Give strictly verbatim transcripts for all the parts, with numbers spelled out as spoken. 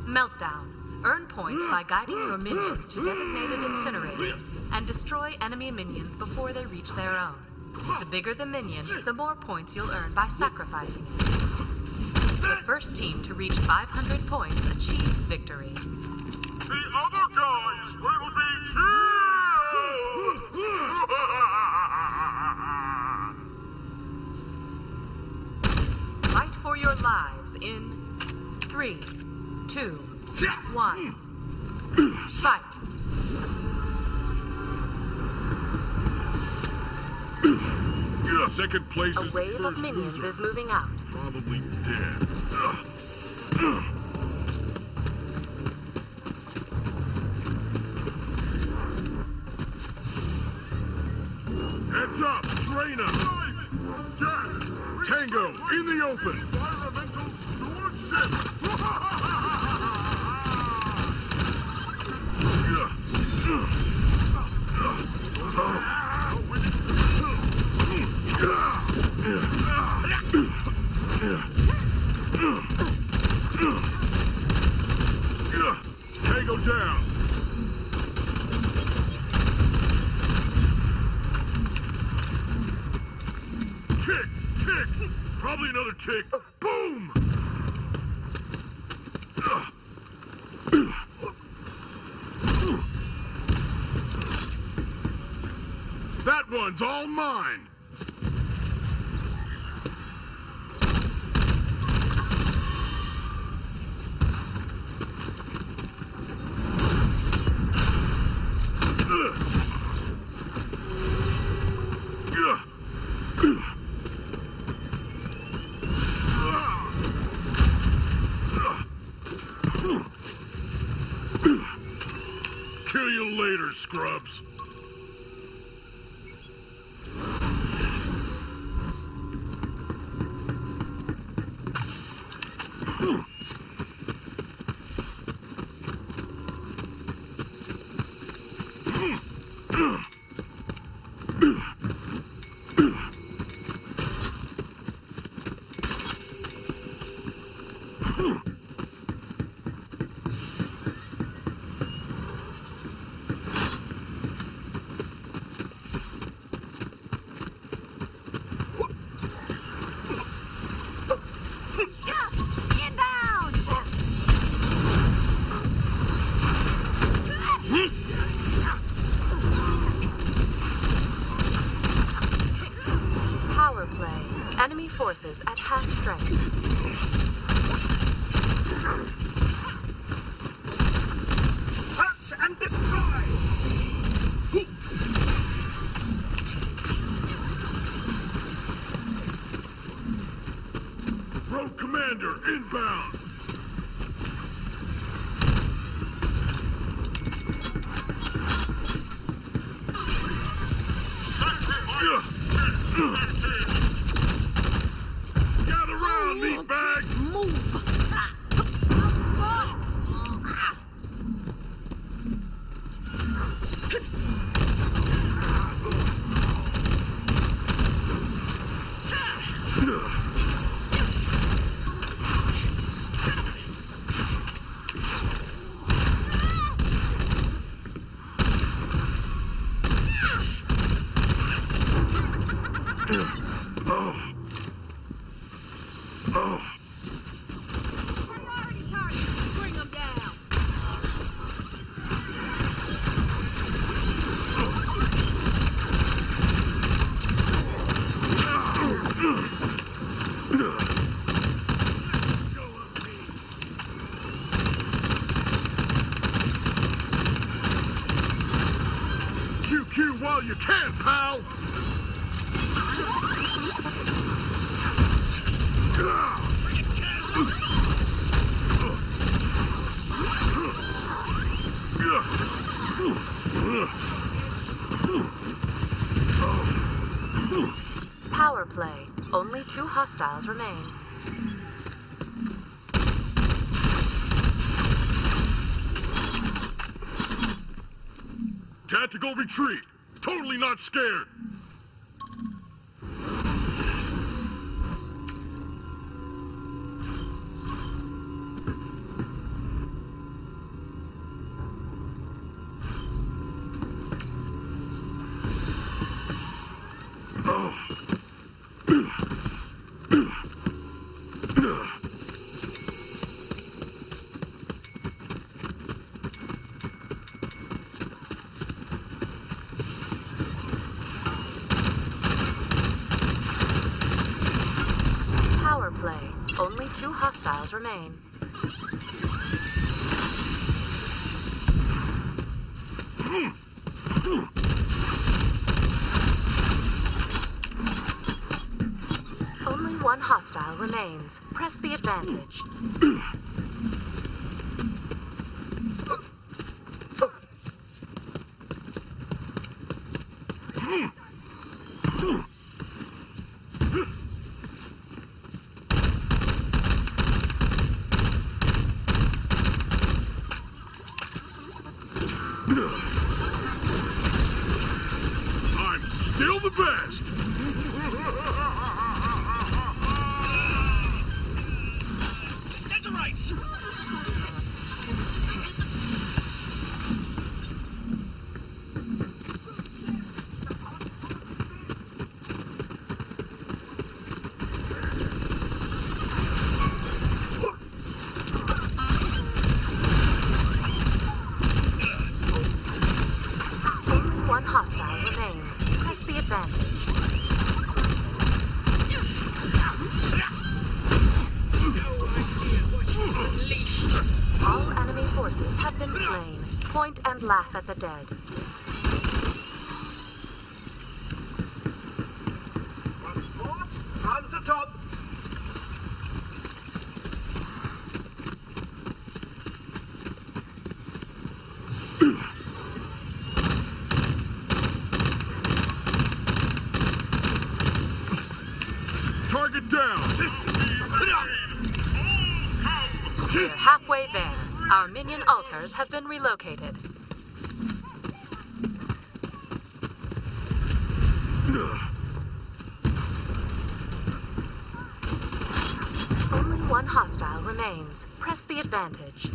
Meltdown. Earn points by guiding your minions to designated incinerators and destroy enemy minions before they reach their own. The bigger the minion, the more points you'll earn by sacrificing it. The first team to reach five hundred points achieves victory. The other guys will be killed! Fight for your lives in three, two, one. Fight. Second place A is wave of minions loser. is moving out. Probably dead. Heads up, Trainer! Tango, in the open! Environmental stewardship! Tango down! Tick! Tick! Probably another tick! Boom! That one's all mine! Kill you later, scrubs. Enemy forces at half strength. Touch and destroy! Rogue Commander inbound! Gather round, meatbag! Move! Oh. Oh. Priority target! Bring them down! Q Q while you can, pal! Power play. Only two hostiles remain. Tactical retreat. Totally not scared. power play. Only two hostiles remain. Only one hostile remains. Press the advantage. I'm still the best! Get the right! One hostile remains. Press the advantage. All enemy forces have been slain. Point and laugh at the dead. Hands atop! Target down! We're halfway there. Our minion altars have been relocated. Only one hostile remains. Press the advantage.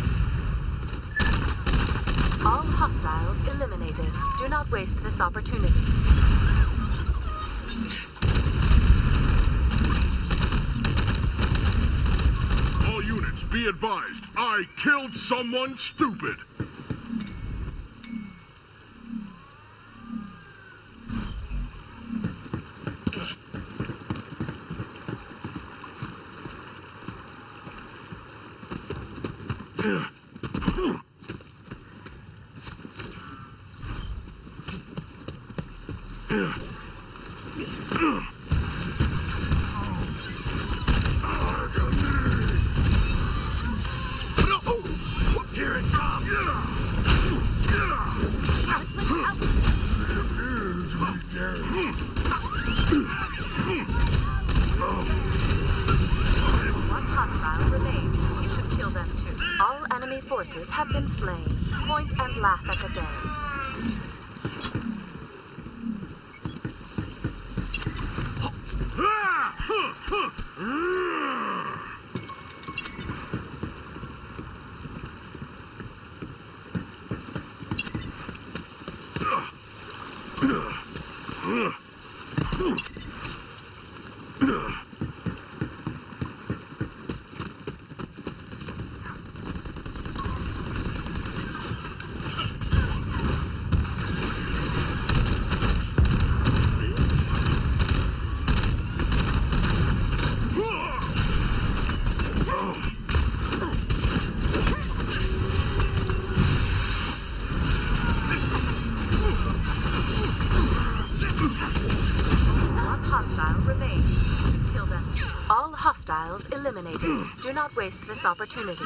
All hostiles eliminated. Do not waste this opportunity. All units, be advised, I killed someone stupid! Here it comes! One hostile remains. You should kill them too. All enemy forces have been slain. Point and laugh at the dead. One hostile remains. You should kill them. All hostiles eliminated. Do not waste this opportunity.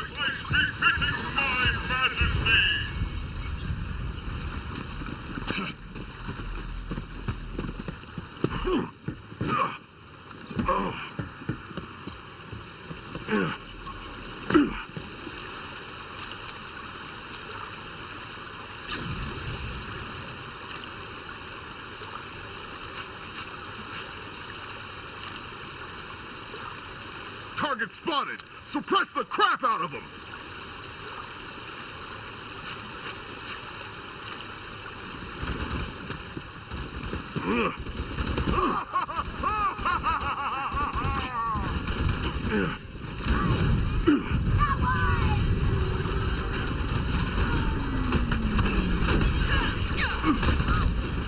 Target spotted! Suppress the crap out of them!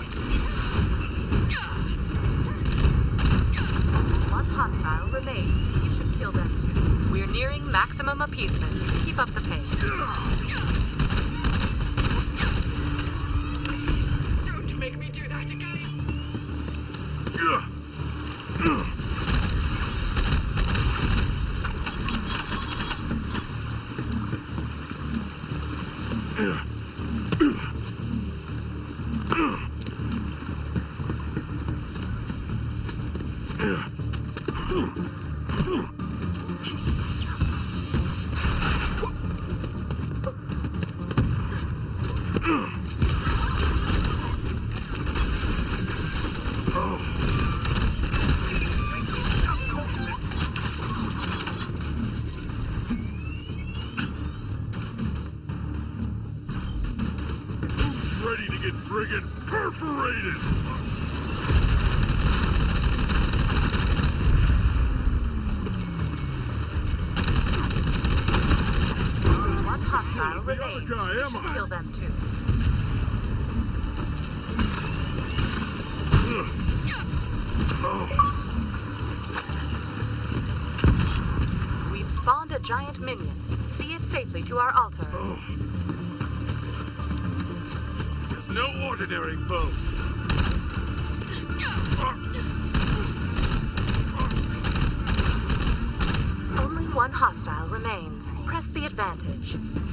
One hostile remains. kill them too. We're nearing maximum appeasement. Keep up the pace. Don't make me do that again. Ready to get friggin' perforated! One hostile remains. guy, You am should I? kill them too. We've spawned a giant minion. See it safely to our altar. It's no ordinary foe. Only one hostile remains. Press the advantage.